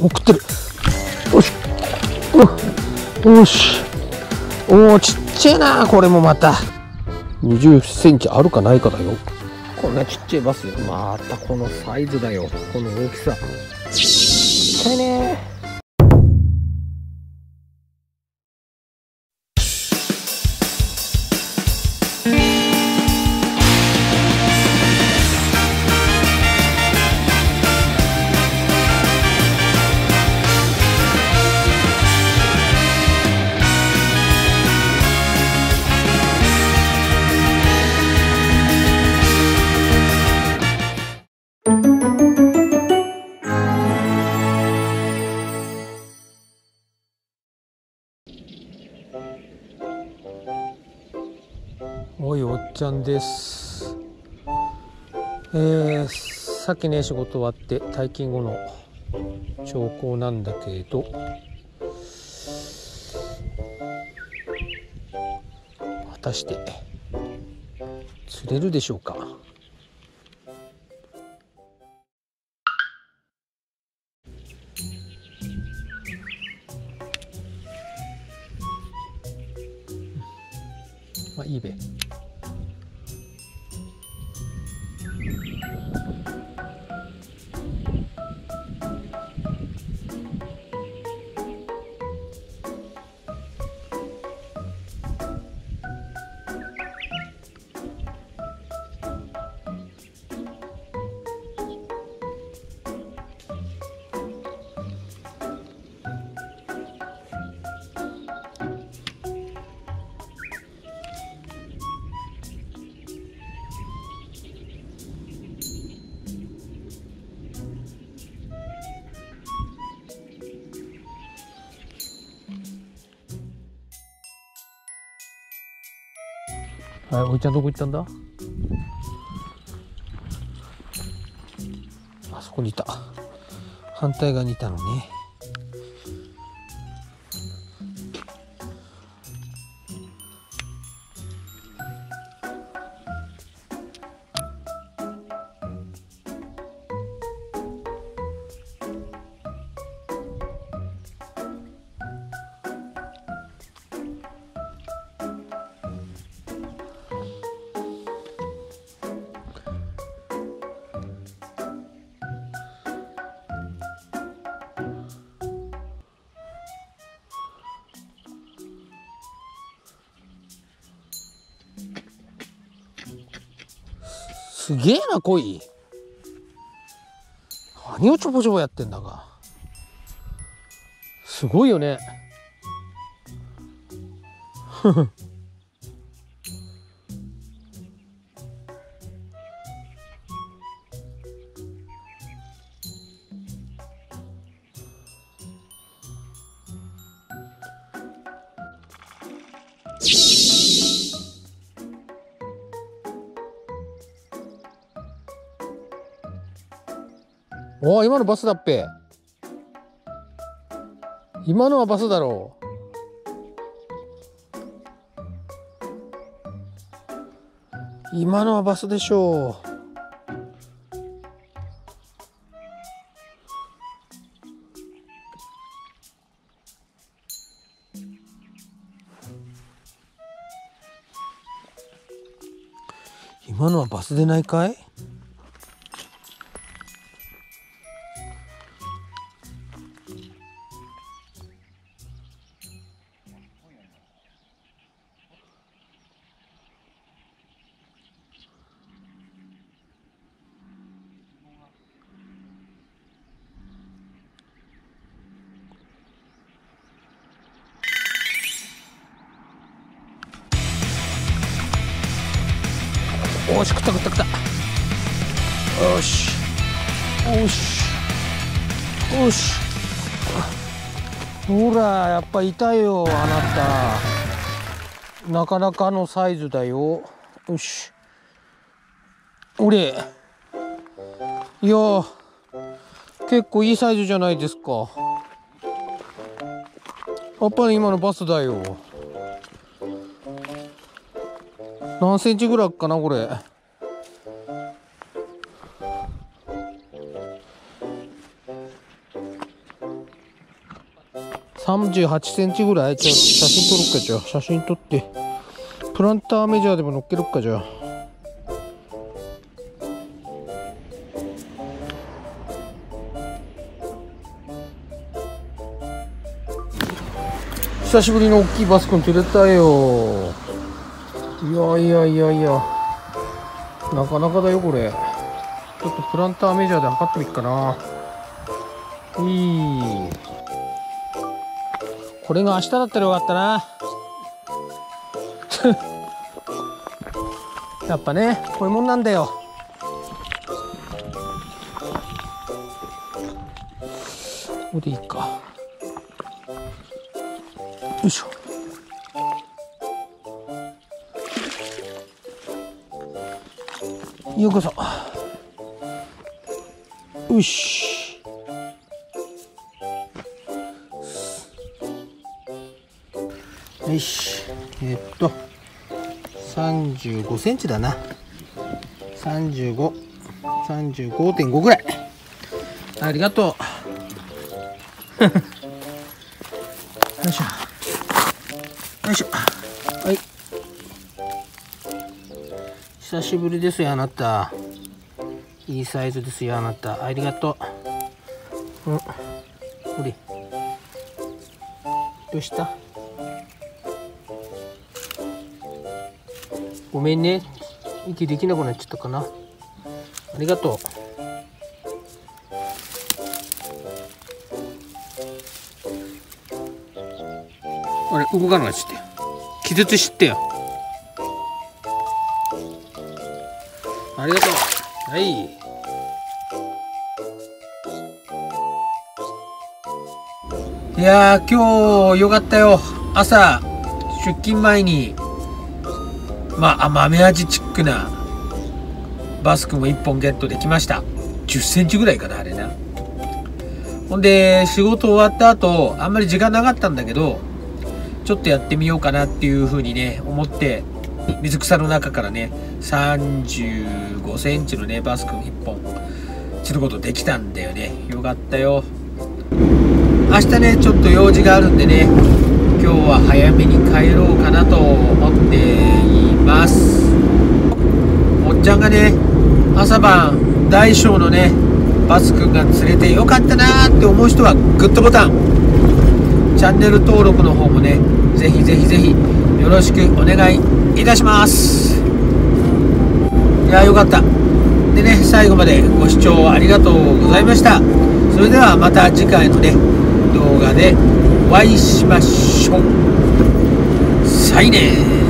送ってる。よし。よし。おお、ちっちゃいな。これもまた。20センチあるかないかだよ。こんなちっちゃいバス。またこのサイズだよ。この大きさ。ちっちゃいね。おい、おっちゃんです。さっきね仕事終わって退勤後の兆候なんだけど、果たして釣れるでしょうか。まあいいべ。はい、おいちゃんどこ行ったんだ。あそこにいた。反対側にいたのね。すげえな、鯉。何をちょぼちょぼやってんだか。すごいよね。おお、今のバスだっぺ。今のはバスだろう。今のはバスでしょう。今のはバスでないかい。おし、食った食った食った。よしよしよし。ほら、やっぱいたよ、あなた。なかなかのサイズだよ。よし。俺、いや結構いいサイズじゃないですか。やっぱり今のバスだよ。何センチぐらいかなこれ。 38センチぐらい。じゃあ写真撮ろっか。じゃあ写真撮ってプランターメジャーでも乗っけろっか。じゃあ久しぶりの大きいバス君釣れたよ。いやいやいやいや、なかなかだよこれ。ちょっとプランターメジャーで測ってみっかな。これが明日だったらよかったな。やっぱね、こういうもんなんだよ。ここでいいか。よいしょ。ようこそ。よし。よし。35センチだな。35.5ぐらい。ありがとう。よいしょ。よいしょ。はい。久しぶりですよ、あなた。いいサイズですよ、あなた。ありがとう。ほれ。どうした？ごめんね。息できなくなっちゃったかな。ありがとう。あれ、動かなくなっちゃって。気絶してよ。ありがとう。はい。いやー、今日よかったよ。朝出勤前に豆味チックなバス君を1本ゲットできました。10センチぐらいかな、あれな。ほんで仕事終わった後あんまり時間なかったんだけど、ちょっとやってみようかなっていう風にね思って、水草の中からね35センチのねバス君1本釣ることできたんだよね。よかったよ。明日ねちょっと用事があるんでね、今日は早めに帰ろうかなと思っています。おっちゃんがね朝晩大小のねバス君が釣れてよかったなーって思う人はグッドボタン、チャンネル登録の方もねぜひぜひぜひよろしくお願いいたします。いやよかった。でね、最後までご視聴ありがとうございました。それではまた次回のね動画でお会いしましょう。さいねー。